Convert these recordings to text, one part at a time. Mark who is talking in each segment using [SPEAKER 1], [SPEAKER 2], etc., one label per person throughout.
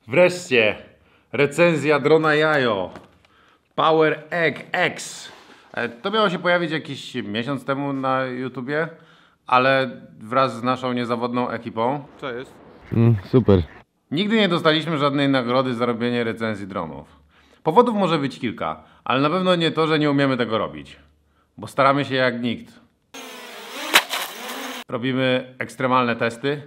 [SPEAKER 1] Wreszcie recenzja drona Yayo Power Egg X. To miało się pojawić jakiś miesiąc temu na YouTubie, ale wraz z naszą niezawodną ekipą.
[SPEAKER 2] Co jest?
[SPEAKER 3] Super.
[SPEAKER 1] Nigdy nie dostaliśmy żadnej nagrody za robienie recenzji dronów. Powodów może być kilka, ale na pewno nie to, że nie umiemy tego robić. Bo staramy się jak nikt. Robimy ekstremalne testy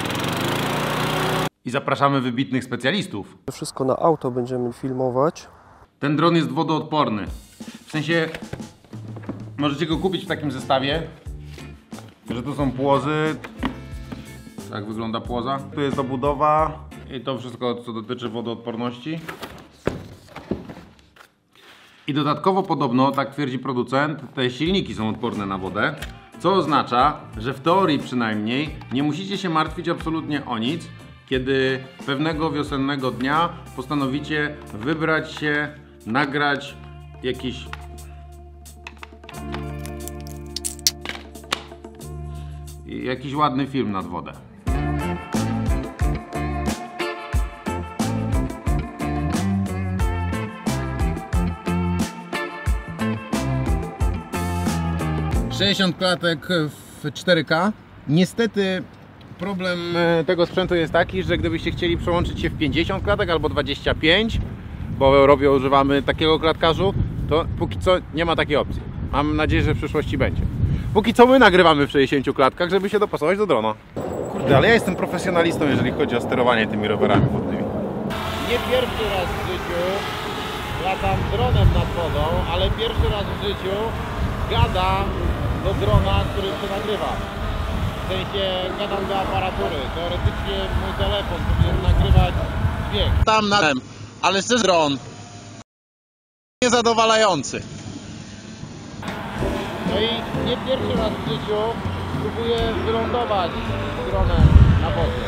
[SPEAKER 1] i zapraszamy wybitnych specjalistów.
[SPEAKER 4] Wszystko na auto będziemy filmować.
[SPEAKER 1] Ten dron jest wodoodporny. W sensie możecie go kupić w takim zestawie, że tu są płozy. Tak wygląda płoza. Tu jest obudowa i to wszystko, co dotyczy wodoodporności. I dodatkowo podobno, tak twierdzi producent, te silniki są odporne na wodę, co oznacza, że w teorii przynajmniej nie musicie się martwić absolutnie o nic, kiedy pewnego wiosennego dnia postanowicie wybrać się, nagrać jakiś ładny film nad wodę. - 60 klatek w 4K. Niestety problem tego sprzętu jest taki, że gdybyście chcieli przełączyć się w 50 klatek albo 25, bo używamy takiego klatkarzu, to póki co nie ma takiej opcji. Mam nadzieję, że w przyszłości będzie. Póki co my nagrywamy w 60 klatkach, żeby się dopasować do drona. Kurde, ale ja jestem profesjonalistą, jeżeli chodzi o sterowanie tymi rowerami wodnymi.
[SPEAKER 5] Nie pierwszy raz w życiu latam dronem nad wodą, ale pierwszy raz w życiu gadam do drona, który się nagrywa. W sensie gadam do aparatury. Teoretycznie mój telefon powinien nagrywać dźwięk. Tam na tym, ale szczerze dron niezadowalający. No i nie pierwszy raz w życiu próbuję wylądować dronem na wodzie.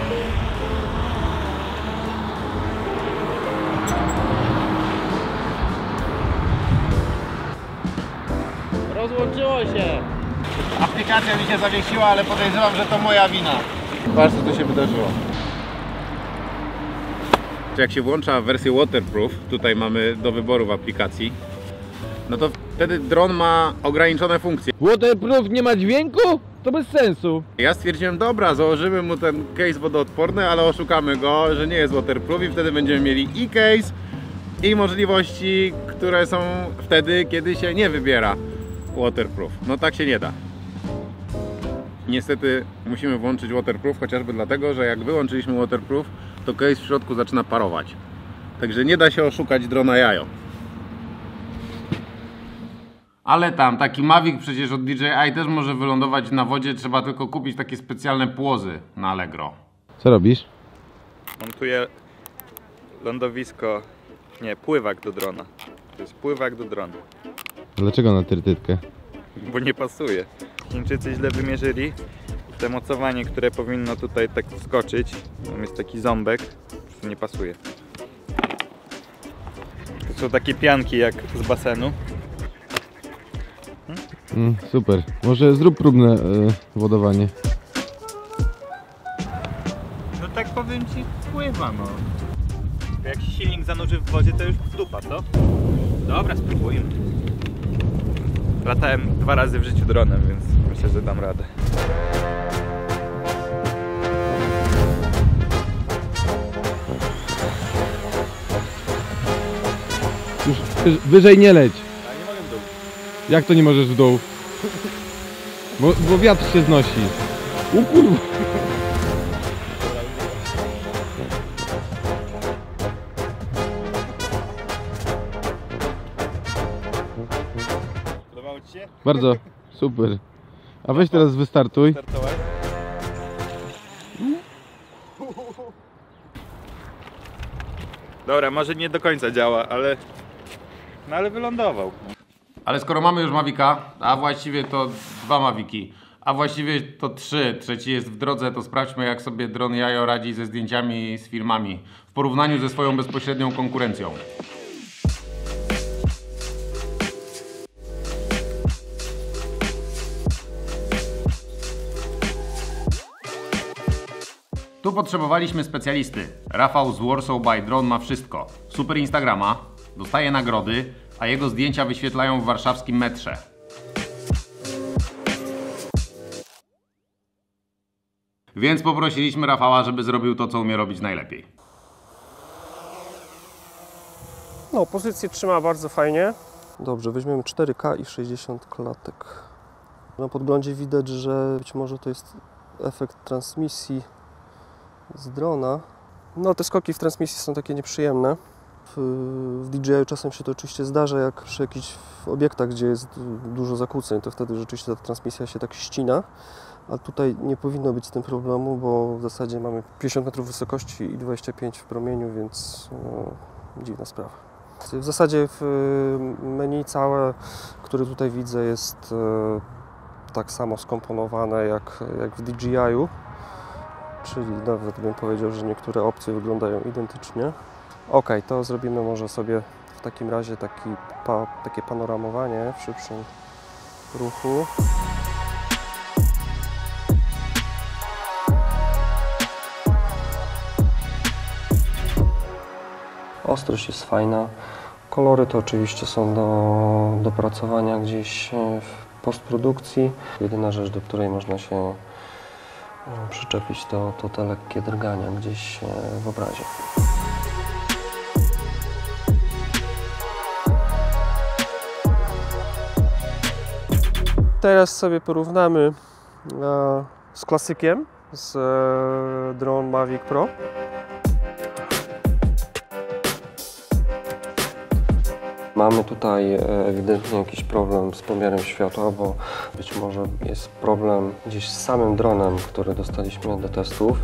[SPEAKER 5] Rozłączyło się. Aplikacja mi się zawiesiła, ale podejrzewam, że to moja wina.
[SPEAKER 1] Patrz, co tu się wydarzyło. Jak się włącza wersję waterproof, tutaj mamy do wyboru w aplikacji, no to wtedy dron ma ograniczone funkcje.
[SPEAKER 3] Waterproof nie ma dźwięku? To bez sensu.
[SPEAKER 1] Ja stwierdziłem, dobra, założymy mu ten case wodoodporny, ale oszukamy go, że nie jest waterproof i wtedy będziemy mieli i case, i możliwości, które są wtedy, kiedy się nie wybiera waterproof. No tak się nie da. Niestety musimy włączyć waterproof, chociażby dlatego, że jak wyłączyliśmy waterproof, to case w środku zaczyna parować. Także nie da się oszukać drona Yayo. Ale tam, taki Mavic przecież od DJI też może wylądować na wodzie, trzeba tylko kupić takie specjalne płozy na Allegro.
[SPEAKER 3] Co robisz?
[SPEAKER 2] Montuję lądowisko, nie, pływak do drona. To jest pływak do drona,
[SPEAKER 3] Dlaczego na trytytkę?
[SPEAKER 2] bo nie pasuje. Chińczycy źle wymierzyli. Te mocowanie, które powinno tutaj tak wskoczyć, tam jest taki ząbek, po prostu nie pasuje. To są takie pianki jak z basenu.
[SPEAKER 3] Super. Może zrób próbne wodowanie.
[SPEAKER 2] No tak powiem ci, pływa no. Jak się silnik zanurzy w wodzie, to już dupa, co? Dobra, spróbujmy. Latałem 2 razy w życiu dronem, więc myślę, że dam radę.
[SPEAKER 3] Już wyżej nie leć.
[SPEAKER 2] Ja nie mogę w dół.
[SPEAKER 3] Jak to nie możesz w dół? Bo wiatr się znosi. O kurwa.
[SPEAKER 2] Podobało ci się?
[SPEAKER 3] Bardzo. Super. A weź teraz wystartuj.
[SPEAKER 2] Startować? Dobra, może nie do końca działa, ale... No ale wylądował.
[SPEAKER 1] Ale skoro mamy już Mavica, a właściwie to 2 Maviki, a właściwie to 3, trzeci jest w drodze, to sprawdźmy, jak sobie dron Yayo radzi ze zdjęciami i z filmami w porównaniu ze swoją bezpośrednią konkurencją. Tu potrzebowaliśmy specjalisty. Rafał z Warsaw by Drone ma wszystko. Super Instagrama, dostaje nagrody, a jego zdjęcia wyświetlają w warszawskim metrze. Więc poprosiliśmy Rafała, żeby zrobił to, co umie robić najlepiej.
[SPEAKER 4] No, pozycję trzyma bardzo fajnie. Dobrze, weźmiemy 4K i 60 klatek. Na podglądzie widać, że być może to jest efekt transmisji z drona. No, te skoki w transmisji są takie nieprzyjemne. W DJI czasem się to oczywiście zdarza, jak przy jakichś obiektach, gdzie jest dużo zakłóceń, to wtedy rzeczywiście ta transmisja się tak ścina. A tutaj nie powinno być z tym problemu, bo w zasadzie mamy 50 metrów wysokości i 25 w promieniu, więc dziwna sprawa. W zasadzie w menu całe, które tutaj widzę, jest tak samo skomponowane jak w DJI-u, czyli nawet bym powiedział, że niektóre opcje wyglądają identycznie. Ok, to zrobimy może sobie w takim razie takie panoramowanie w szybszym ruchu. Ostrość jest fajna. Kolory to oczywiście są do dopracowania gdzieś w postprodukcji. Jedyna rzecz, do której można się przyczepić, to te lekkie drgania gdzieś w obrazie. Teraz sobie porównamy z klasykiem, z Drone Mavic Pro. Mamy tutaj ewidentnie jakiś problem z pomiarem światła, bo być może jest problem gdzieś z samym dronem, który dostaliśmy do testów.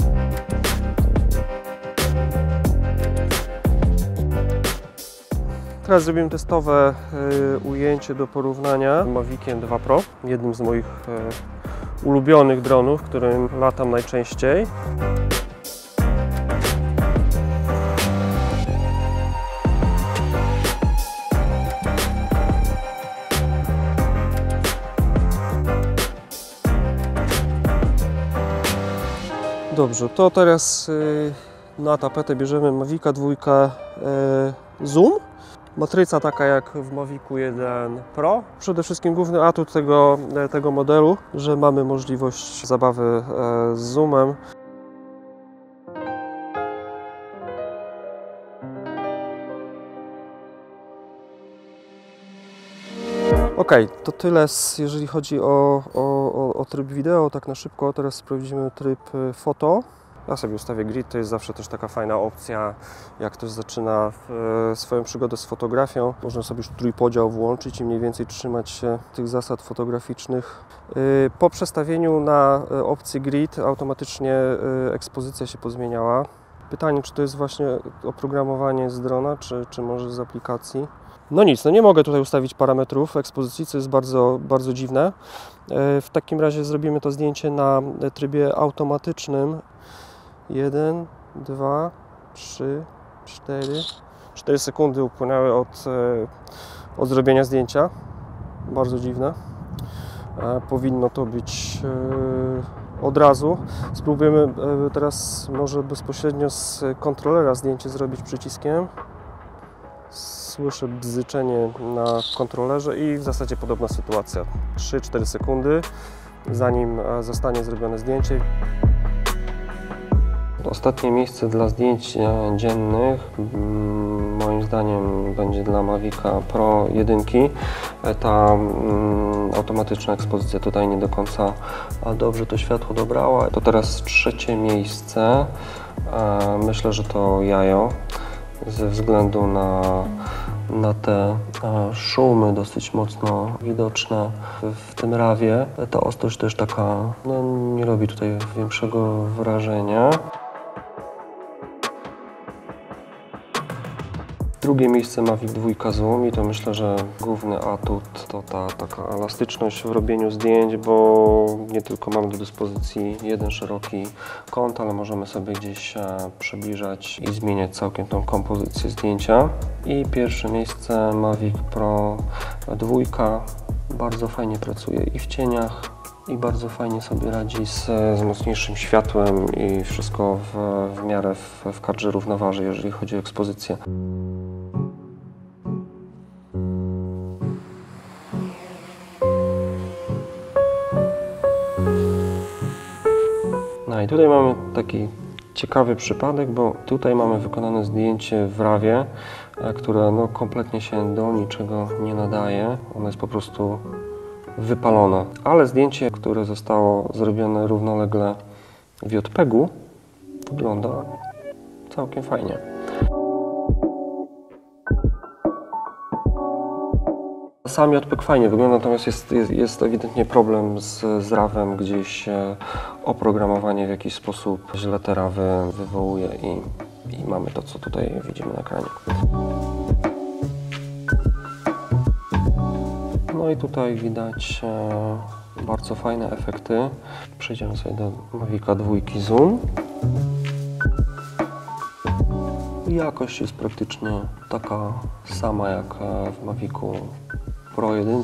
[SPEAKER 4] Teraz zrobimy testowe ujęcie do porównania z Maviciem 2 Pro, jednym z moich ulubionych dronów, którym latam najczęściej. Dobrze, to teraz na tapetę bierzemy Mavica 2 Zoom. Matryca taka jak w Mavicu 1 Pro. Przede wszystkim główny atut tego modelu, że mamy możliwość zabawy z zoomem. Ok, to tyle jeżeli chodzi o tryb wideo. Tak na szybko teraz sprawdzimy tryb foto. Ja sobie ustawię grid, to jest zawsze też taka fajna opcja, jak ktoś zaczyna swoją przygodę z fotografią. Można sobie już trójpodział włączyć i mniej więcej trzymać się tych zasad fotograficznych. Po przestawieniu na opcję grid automatycznie ekspozycja się pozmieniała. Pytanie, czy to jest właśnie oprogramowanie z drona, czy może z aplikacji. No nic, no nie mogę tutaj ustawić parametrów ekspozycji, co jest bardzo, bardzo dziwne. W takim razie zrobimy to zdjęcie na trybie automatycznym. 1, 2, 3, 4. 4 sekundy upłynęły od zrobienia zdjęcia. Bardzo dziwne. Powinno to być od razu. Spróbujemy teraz może bezpośrednio z kontrolera zdjęcie zrobić przyciskiem. Słyszę bzyczenie na kontrolerze i w zasadzie podobna sytuacja. 3-4 sekundy, zanim zostanie zrobione zdjęcie. Ostatnie miejsce dla zdjęć dziennych moim zdaniem będzie dla Mavica Pro 1. Ta automatyczna ekspozycja tutaj nie do końca dobrze to światło dobrała. To teraz trzecie miejsce. Myślę, że to jajo ze względu na te szumy dosyć mocno widoczne w tym rawie. Ta ostrość też taka, no, nie robi tutaj większego wrażenia. Drugie miejsce Mavic 2 Zoom i to myślę, że główny atut to ta taka elastyczność w robieniu zdjęć, bo nie tylko mamy do dyspozycji jeden szeroki kąt, ale możemy sobie gdzieś przybliżać i zmieniać całkiem tą kompozycję zdjęcia. I pierwsze miejsce Mavic Pro 2 bardzo fajnie pracuje i w cieniach, i bardzo fajnie sobie radzi z mocniejszym światłem i wszystko w miarę w kadrze równoważy, jeżeli chodzi o ekspozycję. No i tutaj mamy taki ciekawy przypadek, bo tutaj mamy wykonane zdjęcie w RAWie, które no kompletnie się do niczego nie nadaje. Ono jest po prostu wypalone. Ale zdjęcie, które zostało zrobione równolegle w JPEG-u, wygląda całkiem fajnie. Sam JPEG fajnie wygląda, natomiast jest ewidentnie problem z RAWem, gdzieś oprogramowanie w jakiś sposób źle te RAWy wywołuje i mamy to, co tutaj widzimy na ekranie. No i tutaj widać bardzo fajne efekty. Przejdziemy sobie do Mavica 2 Zoom. I jakość jest praktycznie taka sama jak w Mavicu Pro 1.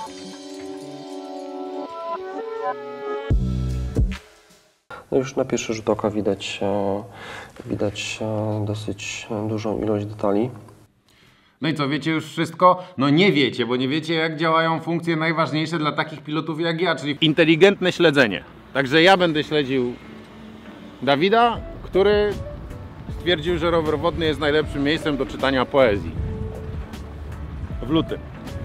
[SPEAKER 4] No już na pierwszy rzut oka widać dosyć dużą ilość detali.
[SPEAKER 1] No i co, wiecie już wszystko? No nie wiecie, bo nie wiecie, jak działają funkcje najważniejsze dla takich pilotów jak ja, czyli inteligentne śledzenie. Także ja będę śledził Dawida, który stwierdził, że rower wodny jest najlepszym miejscem do czytania poezji w lutym.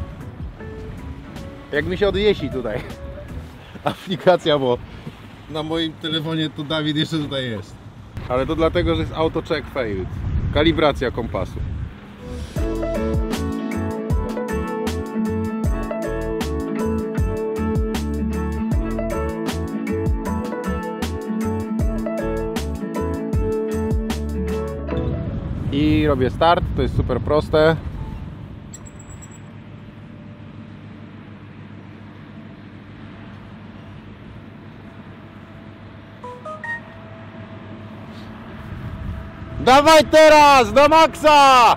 [SPEAKER 1] Jak mi się odjesi tutaj aplikacja, bo na moim telefonie to Dawid jeszcze tutaj jest. Ale to dlatego, że jest auto check failed. Kalibracja kompasu. I robię start, to jest super proste. Dawaj teraz, do maksa!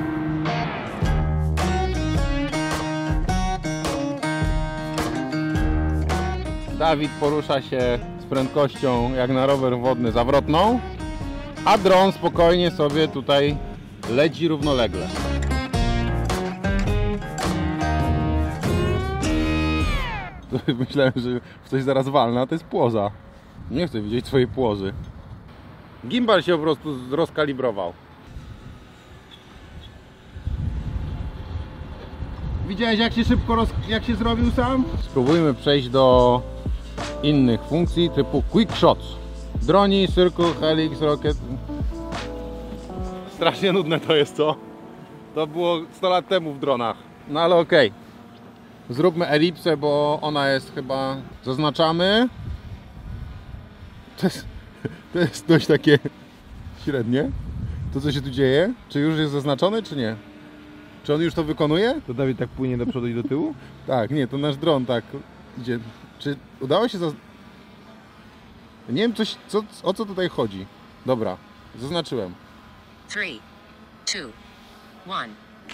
[SPEAKER 1] Dawid porusza się z prędkością jak na rower wodny zawrotną, a dron spokojnie sobie tutaj leci równolegle. Myślałem, że w coś zaraz walna, a to jest płoza. Nie chcę widzieć twojej płozy. Gimbal się po prostu rozkalibrował. Widziałeś, jak się szybko jak się zrobił sam? Spróbujmy przejść do innych funkcji typu Quick Shots. Droni, Circle, Helix, Rocket. Strasznie nudne to jest, co? To było 100 lat temu w dronach. No ale okej. Zróbmy elipsę, bo ona jest chyba... Zaznaczamy. To jest dość takie średnie. To, co się tu dzieje? Czy już jest zaznaczone, czy nie? Czy on już to wykonuje?
[SPEAKER 3] To Dawid tak płynie do przodu i do tyłu?
[SPEAKER 1] Tak, nie, to nasz dron tak idzie. Czy udało się Nie wiem, o co tutaj chodzi. Dobra, zaznaczyłem.
[SPEAKER 6] 3, 2, 1.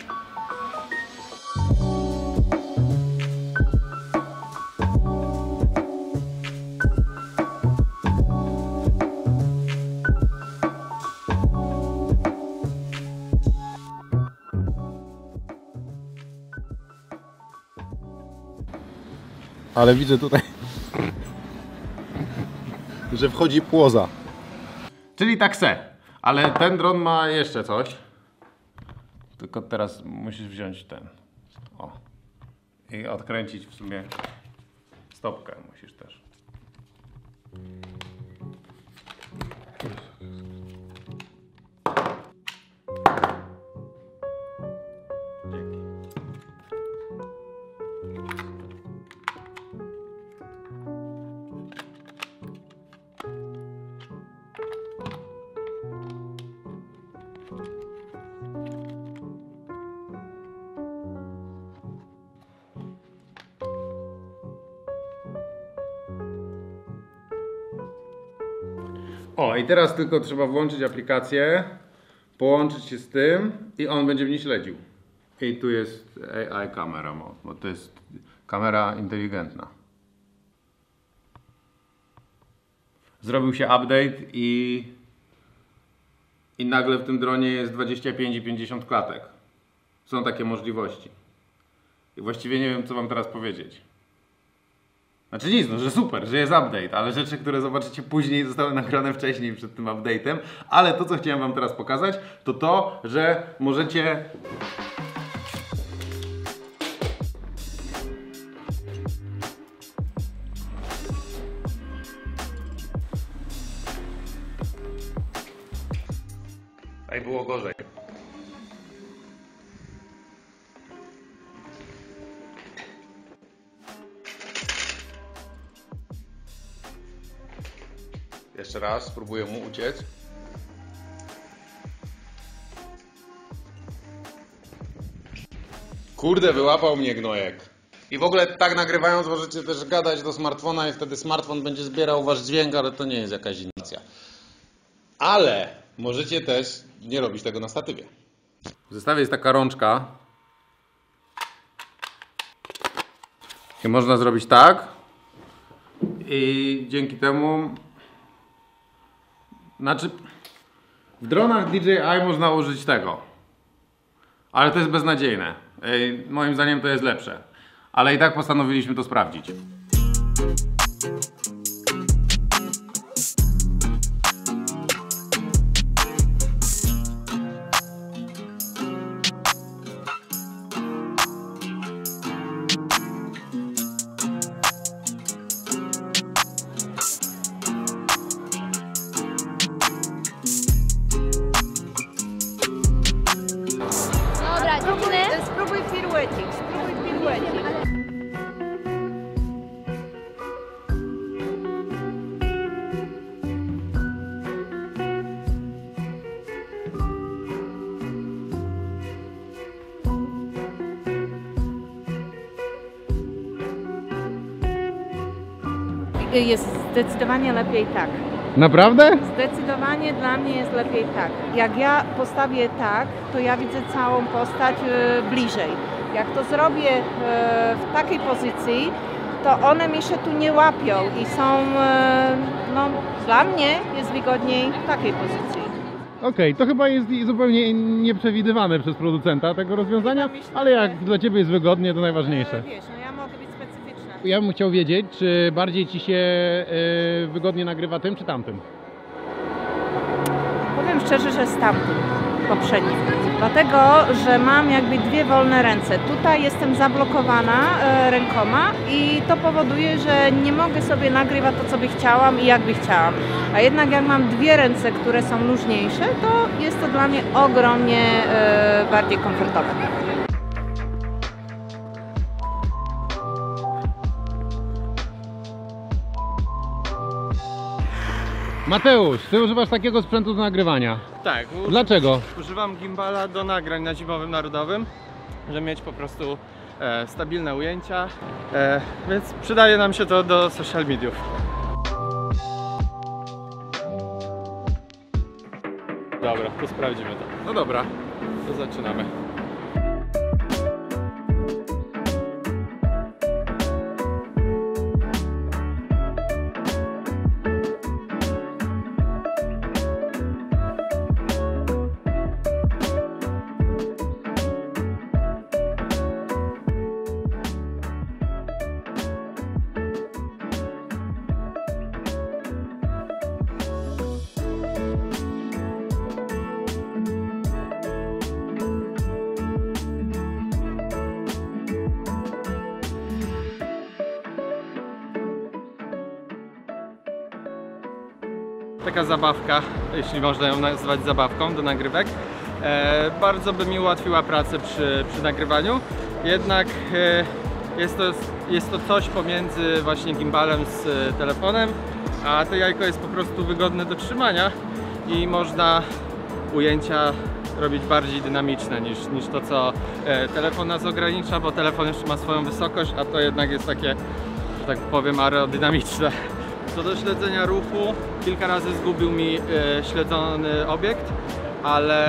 [SPEAKER 1] Ale widzę tutaj, że wchodzi płoza. Czyli tak se. Ale ten dron ma jeszcze coś. Tylko teraz musisz wziąć ten. O. I odkręcić w sumie stopkę musisz też. Dzięki. O, i teraz tylko trzeba włączyć aplikację, połączyć się z tym i on będzie mnie śledził. I tu jest AI kamera, bo to jest kamera inteligentna. zrobił się update i nagle w tym dronie jest 25 i 50 klatek. Są takie możliwości. I właściwie nie wiem, co wam teraz powiedzieć. Znaczy nic, no, że super, że jest update, ale rzeczy, które zobaczycie później, zostały nagrane wcześniej przed tym update'em. Ale to, co chciałem wam teraz pokazać, to to, że możecie... Tutaj było gorzej. Jeszcze raz, spróbuję mu uciec. Kurde, wyłapał mnie gnojek. I w ogóle tak nagrywając możecie też gadać do smartfona i wtedy smartfon będzie zbierał wasz dźwięk, ale to nie jest jakaś innowacja. Ale możecie też nie robić tego na statywie. W zestawie jest taka rączka. I można zrobić tak. I dzięki temu... Znaczy, w dronach DJI można użyć tego. Ale to jest beznadziejne. Moim zdaniem to jest lepsze. Ale i tak postanowiliśmy to sprawdzić.
[SPEAKER 7] Dobra, dziewczyny, spróbuj piruecik,
[SPEAKER 8] Jest zdecydowanie lepiej tak.
[SPEAKER 1] Naprawdę?
[SPEAKER 8] Zdecydowanie dla mnie jest lepiej tak. Jak ja postawię tak, to ja widzę całą postać bliżej. Jak to zrobię w takiej pozycji, to one mi się tu nie łapią i są, no dla mnie jest wygodniej w takiej pozycji.
[SPEAKER 3] Okej, to chyba jest zupełnie nieprzewidywane przez producenta tego rozwiązania, ale jak dla Ciebie jest wygodnie, to najważniejsze.
[SPEAKER 8] Wiesz, no ja mogę być specyficzna.
[SPEAKER 3] Ja bym chciał wiedzieć, czy bardziej Ci się wygodnie nagrywa tym, czy tamtym?
[SPEAKER 8] Powiem szczerze, że z tamtym poprzednim. Dlatego, że mam jakby dwie wolne ręce. Tutaj jestem zablokowana rękoma i to powoduje, że nie mogę sobie nagrywać to, co by chciałam i jak by chciałam. A jednak jak mam dwie ręce, które są luźniejsze, to jest to dla mnie ogromnie bardziej komfortowe.
[SPEAKER 3] Mateusz, Ty używasz takiego sprzętu do nagrywania.
[SPEAKER 9] Tak.
[SPEAKER 3] Dlaczego?
[SPEAKER 9] Używam gimbala do nagrań na Zimowym Narodowym, żeby mieć po prostu stabilne ujęcia, więc przydaje nam się to do social mediów. Dobra, to sprawdzimy to.
[SPEAKER 1] No dobra.
[SPEAKER 9] To zaczynamy. Taka zabawka, jeśli można ją nazwać zabawką do nagrywek, bardzo by mi ułatwiła pracę przy nagrywaniu, jednak jest to coś pomiędzy właśnie gimbalem z telefonem, a to jajko jest po prostu wygodne do trzymania i można ujęcia robić bardziej dynamiczne niż to, co telefon nas ogranicza, bo telefon jeszcze ma swoją wysokość, a to jednak jest takie, że tak powiem, aerodynamiczne. Co do śledzenia ruchu, kilka razy zgubił mi śledzony obiekt, ale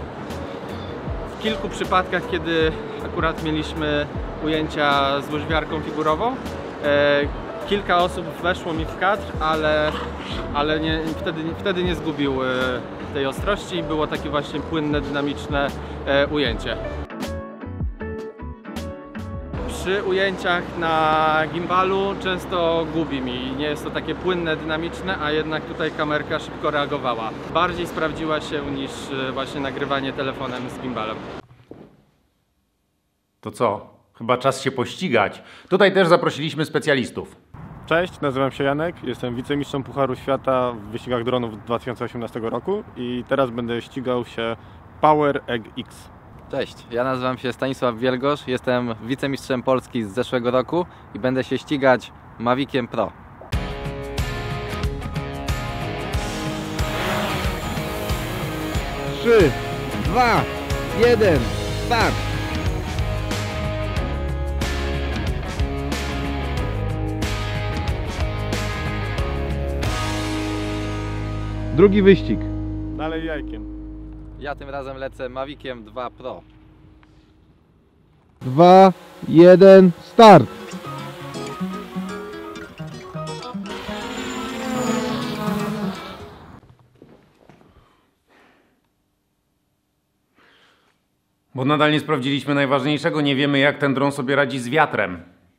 [SPEAKER 9] w kilku przypadkach, kiedy akurat mieliśmy ujęcia z łyżwiarką figurową, Kilka osób weszło mi w kadr, ale wtedy nie zgubił tej ostrości i było takie właśnie płynne, dynamiczne ujęcie. Przy ujęciach na gimbalu często gubi mi, nie jest to takie płynne, dynamiczne, a jednak tutaj kamerka szybko reagowała. Bardziej sprawdziła się niż właśnie nagrywanie telefonem z gimbalem.
[SPEAKER 1] To co? Chyba czas się pościgać. Tutaj też zaprosiliśmy specjalistów.
[SPEAKER 10] Cześć, nazywam się Janek, jestem wicemistrzem Pucharu Świata w wyścigach dronów 2018 roku i teraz będę ścigał się Power Egg X.
[SPEAKER 11] Cześć, ja nazywam się Stanisław Wielgosz, jestem wicemistrzem Polski z zeszłego roku i będę się ścigać Maviciem Pro.
[SPEAKER 5] Trzy, 2, 1, start! Drugi wyścig.
[SPEAKER 10] Dalej jajkiem.
[SPEAKER 11] Ja tym razem lecę Maviciem 2 Pro.
[SPEAKER 5] 2, 1, start!
[SPEAKER 1] Bo nadal nie sprawdziliśmy najważniejszego, nie wiemy jak ten dron sobie radzi z wiatrem.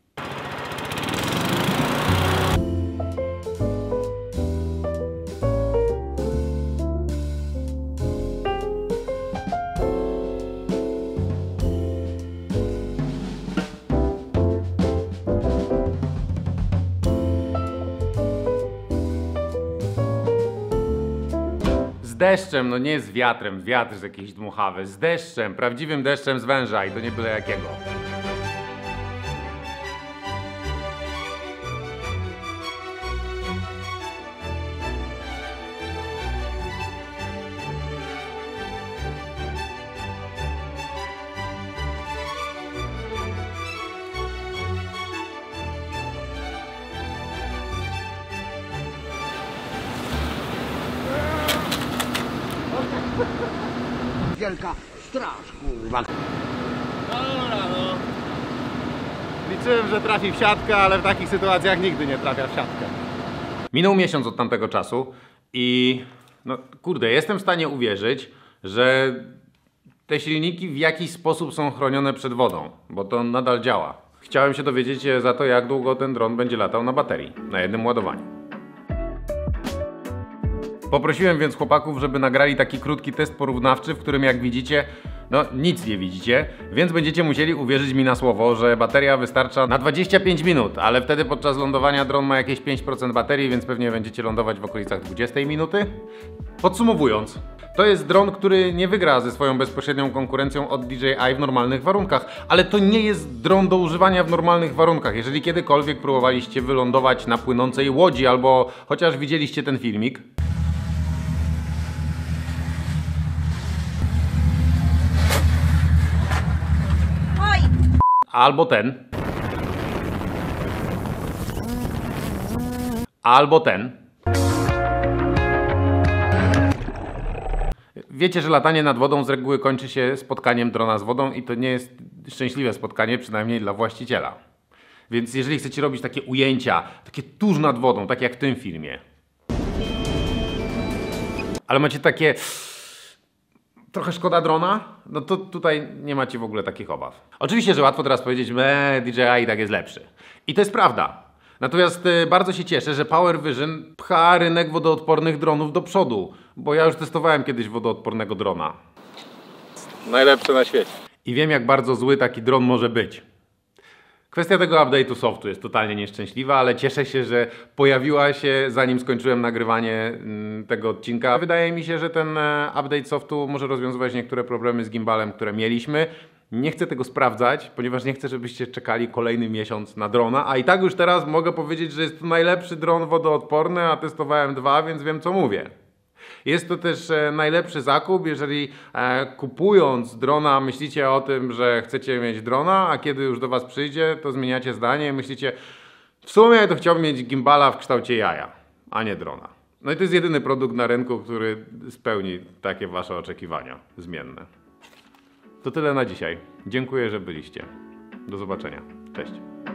[SPEAKER 1] Z deszczem, no nie z wiatrem, wiatr jest jakiś dmuchawy, z deszczem, prawdziwym deszczem z węża i to nie byle jakiego.
[SPEAKER 5] Wielka straż, kurwa.
[SPEAKER 3] No dobra, no. Liczyłem, że trafi w siatkę, ale w takich sytuacjach nigdy nie trafia w siatkę.
[SPEAKER 1] Minął miesiąc od tamtego czasu i no kurde, jestem w stanie uwierzyć, że te silniki w jakiś sposób są chronione przed wodą, bo to nadal działa. Chciałem się dowiedzieć za to, jak długo ten dron będzie latał na baterii, na jednym ładowaniu. Poprosiłem więc chłopaków, żeby nagrali taki krótki test porównawczy, w którym jak widzicie, no nic nie widzicie, więc będziecie musieli uwierzyć mi na słowo, że bateria wystarcza na 25 minut, ale wtedy podczas lądowania dron ma jakieś 5% baterii, więc pewnie będziecie lądować w okolicach 20 minuty. Podsumowując, to jest dron, który nie wygra ze swoją bezpośrednią konkurencją od DJI w normalnych warunkach, ale to nie jest dron do używania w normalnych warunkach. Jeżeli kiedykolwiek próbowaliście wylądować na płynącej łodzi albo chociaż widzieliście ten filmik, albo ten, albo ten. Wiecie, że latanie nad wodą z reguły kończy się spotkaniem drona z wodą i to nie jest szczęśliwe spotkanie, przynajmniej dla właściciela. Więc jeżeli chcecie robić takie ujęcia, takie tuż nad wodą, tak jak w tym filmie, ale macie takie trochę szkoda drona, no to tutaj nie macie w ogóle takich obaw. Oczywiście, że łatwo teraz powiedzieć, DJI tak jest lepszy. I to jest prawda. Natomiast bardzo się cieszę, że Power Vision pcha rynek wodoodpornych dronów do przodu, bo ja już testowałem kiedyś wodoodpornego drona.
[SPEAKER 3] Najlepsze na świecie.
[SPEAKER 1] I wiem, jak bardzo zły taki dron może być. Kwestia tego update'u softu jest totalnie nieszczęśliwa, ale cieszę się, że pojawiła się zanim skończyłem nagrywanie tego odcinka. Wydaje mi się, że ten update softu może rozwiązywać niektóre problemy z gimbalem, które mieliśmy. Nie chcę tego sprawdzać, ponieważ nie chcę, żebyście czekali kolejny miesiąc na drona, a i tak już teraz mogę powiedzieć, że jest to najlepszy dron wodoodporny, a testowałem 2, więc wiem, co mówię. Jest to też najlepszy zakup, jeżeli kupując drona myślicie o tym, że chcecie mieć drona, a kiedy już do Was przyjdzie, to zmieniacie zdanie i myślicie, w sumie to chciałbym mieć gimbala w kształcie jaja, a nie drona. No i to jest jedyny produkt na rynku, który spełni takie Wasze oczekiwania zmienne. To tyle na dzisiaj. Dziękuję, że byliście. Do zobaczenia. Cześć.